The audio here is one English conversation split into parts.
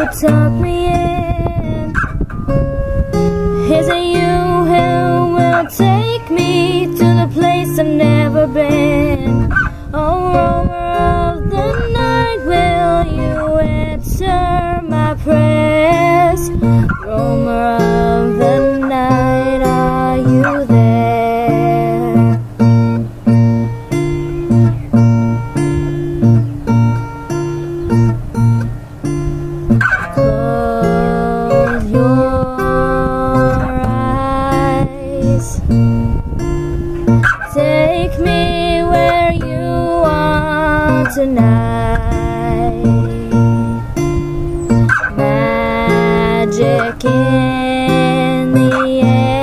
tuck me in? Is it you who will take me to the place I've never been? Oh, roamer of the night, will you answer my prayers? Roamer of the night, are you there? Close your eyes. Take me where you want tonight. Magic in the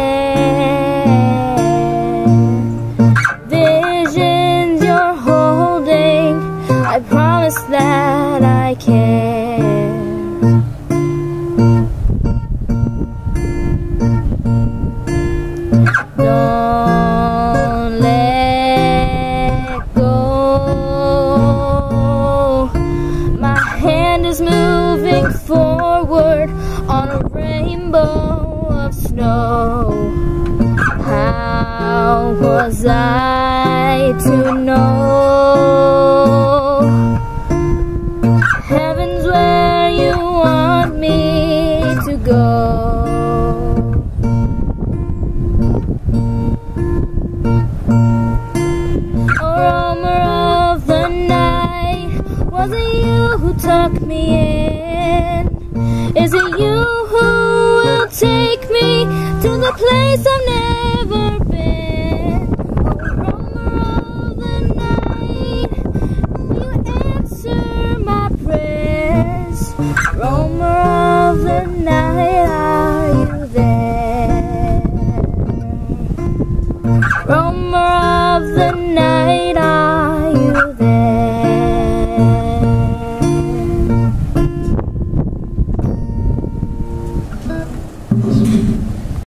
air. Visions you're holding, I promise that I care. Don't let go. My hand is moving forward on a rainbow of snow. How was I to know? Heaven's where you want me to go. Was it you who tucked me in? Is it you who will take me to the place I've never